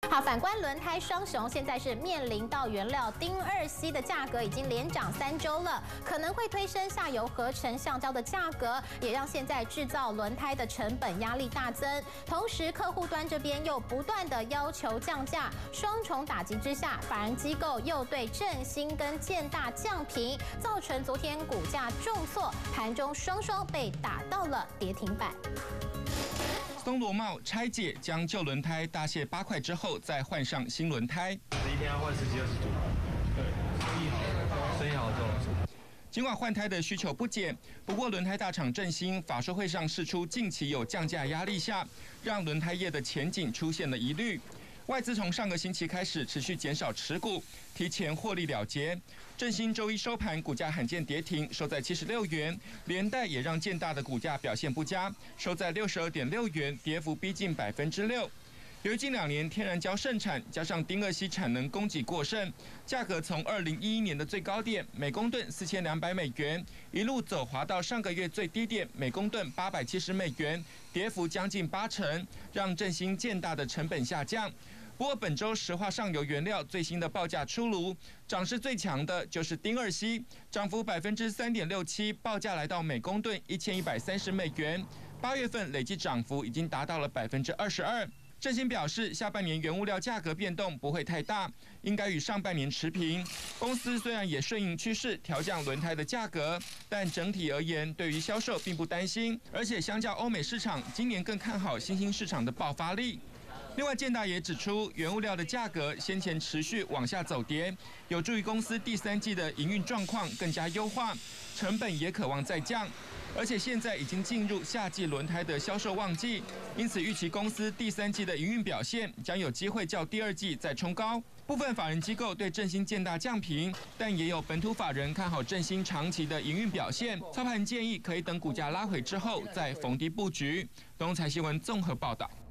好，反观轮胎双雄，现在是面临到原料丁2烯的价格已经连涨3周了，可能会推升下游合成橡胶的价格，也让现在制造轮胎的成本压力大增。同时，客户端这边又不断的要求降价，双重打击之下，法人机构又对振兴跟建大降评，造成昨天股价重挫，盘中双被打到了跌停板。 松螺帽拆解，将旧轮胎大卸8块之后，再换上新轮胎。 一天要换10几20组，对，生意好做。 尽管换胎的需求不减，不过轮胎大厂振兴法说会上释出近期有降价压力下，让轮胎业的前景出现了疑虑。外资从上个星期开始持续减少持股，提前获利了结。振兴周一收盘股价罕见跌停，收在76元，连带也让建大的股价表现不佳，收在62.6元，跌幅逼近6%。由于近2年天然胶盛产，加上丁2烯产能供给过剩，价格从2011年的最高点每公吨4200美元，一路走滑到上个月最低点每公吨870美元，跌幅将近80%，让振兴建大的成本下降。不过本周石化上游原料最新的报价出炉，涨势最强的就是丁2烯，涨幅3.67%，报价来到每公吨1130美元，8月份累计涨幅已经达到了22%。振兴表示，下半年原物料价格变动不会太大，应该与上半年持平。公司虽然也顺应趋势调降轮胎的价格，但整体而言，对于销售并不担心，而且相较欧美市场，今年更看好新兴市场的爆发力。另外，建大也指出，原物料的价格先前持续往下走跌，有助于公司第3季的营运状况更加优化，成本也可望再降。而且现在已经进入夏季轮胎的销售旺季，因此预期公司第3季的营运表现将有机会较第2季再冲高。部分法人机构对振兴建大降评，但也有本土法人看好振兴长期的营运表现，操盘建议可以等股价拉回之后再逢低布局。东财新闻综合报道。